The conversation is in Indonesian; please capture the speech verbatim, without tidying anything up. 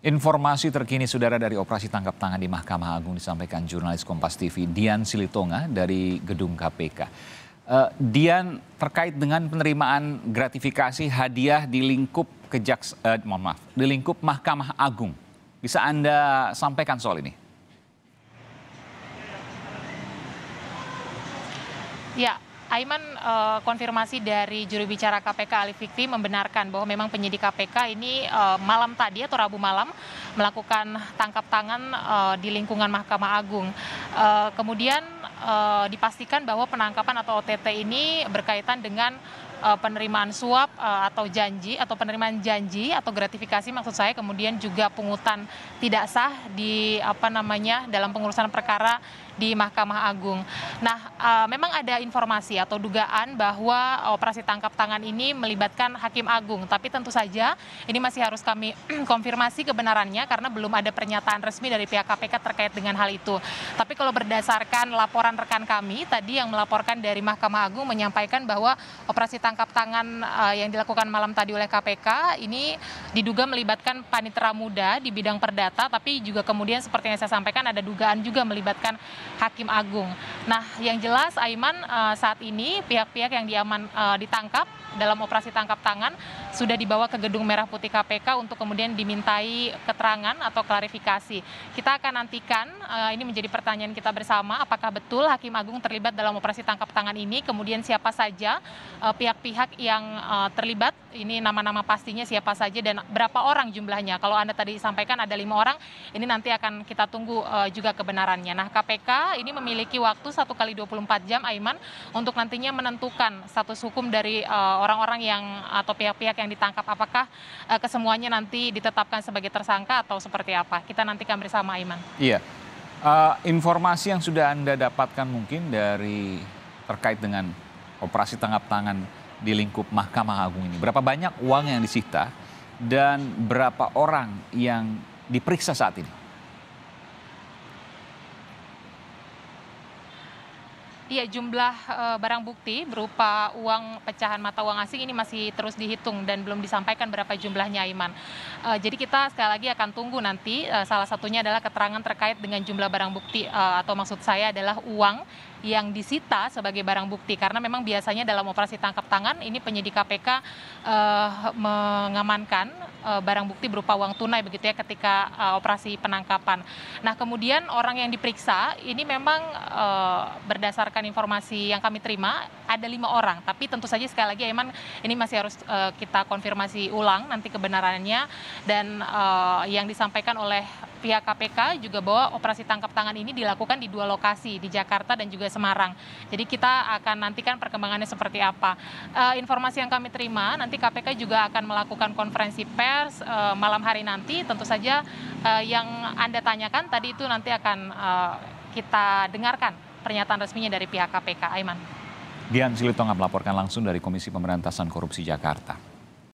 Informasi terkini saudara dari operasi tangkap tangan di Mahkamah Agung disampaikan jurnalis Kompas T V Dian Silitonga dari gedung K P K. Uh, Dian, terkait dengan penerimaan gratifikasi hadiah di lingkup kejaks, uh, mohon maaf, di lingkup Mahkamah Agung, bisa Anda sampaikan soal ini? Ya, Aiman, uh, konfirmasi dari juru bicara K P K Ali Fikri membenarkan bahwa memang penyidik K P K ini uh, malam tadi atau Rabu malam melakukan tangkap tangan uh, di lingkungan Mahkamah Agung. Uh, kemudian uh, dipastikan bahwa penangkapan atau O T T ini berkaitan dengan uh, penerimaan suap uh, atau janji atau penerimaan janji atau gratifikasi maksud saya, kemudian juga pungutan tidak sah di apa namanya dalam pengurusan perkara di Mahkamah Agung. Nah, uh, memang ada informasi atau dugaan bahwa operasi tangkap tangan ini melibatkan Hakim Agung, tapi tentu saja ini masih harus kami konfirmasi kebenarannya karena belum ada pernyataan resmi dari pihak K P K terkait dengan hal itu. Tapi kalau berdasarkan laporan rekan kami tadi yang melaporkan dari Mahkamah Agung menyampaikan bahwa operasi tangkap tangan uh, yang dilakukan malam tadi oleh K P K ini diduga melibatkan panitera muda di bidang perdata, tapi juga kemudian seperti yang saya sampaikan ada dugaan juga melibatkan Hakim Agung. Nah, yang jelas Aiman, uh, saat ini pihak-pihak yang diaman uh, ditangkap dalam operasi tangkap tangan sudah dibawa ke Gedung Merah Putih K P K untuk kemudian dimintai keterangan atau klarifikasi. Kita akan nantikan, uh, ini menjadi pertanyaan kita bersama, apakah betul Hakim Agung terlibat dalam operasi tangkap tangan ini, kemudian siapa saja uh, pihak-pihak yang uh, terlibat, ini nama-nama pastinya siapa saja dan berapa orang jumlahnya. Kalau Anda tadi sampaikan ada lima orang, ini nanti akan kita tunggu uh, juga kebenarannya. Nah, K P K ini memiliki waktu satu kali dua puluh empat jam, Aiman, untuk nantinya menentukan status hukum dari uh, orang-orang yang atau pihak-pihak yang ditangkap, apakah uh, kesemuanya nanti ditetapkan sebagai tersangka atau seperti apa. Kita nantikan bersama, Aiman. Iya, uh, informasi yang sudah Anda dapatkan mungkin dari terkait dengan operasi tangkap tangan di lingkup Mahkamah Agung ini, berapa banyak uang yang disita dan berapa orang yang diperiksa saat ini? Iya, jumlah uh, barang bukti berupa uang pecahan mata uang asing ini masih terus dihitung dan belum disampaikan berapa jumlahnya, Aiman. Uh, jadi kita sekali lagi akan tunggu nanti, uh, salah satunya adalah keterangan terkait dengan jumlah barang bukti uh, atau maksud saya adalah uang yang disita sebagai barang bukti, karena memang biasanya dalam operasi tangkap tangan ini penyidik K P K uh, mengamankan uh, barang bukti berupa uang tunai begitu ya ketika uh, operasi penangkapan. Nah, kemudian orang yang diperiksa ini memang uh, berdasarkan informasi yang kami terima ada lima orang, tapi tentu saja sekali lagi Aiman ini masih harus uh, kita konfirmasi ulang nanti kebenarannya, dan uh, yang disampaikan oleh pihak K P K juga bahwa operasi tangkap tangan ini dilakukan di dua lokasi, di Jakarta dan juga Semarang. Jadi kita akan nantikan perkembangannya seperti apa. Uh, informasi yang kami terima, nanti K P K juga akan melakukan konferensi pers uh, malam hari nanti. Tentu saja uh, yang Anda tanyakan tadi itu nanti akan uh, kita dengarkan pernyataan resminya dari pihak K P K, Aiman. Dian Silitonga melaporkan langsung dari Komisi Pemberantasan Korupsi Jakarta.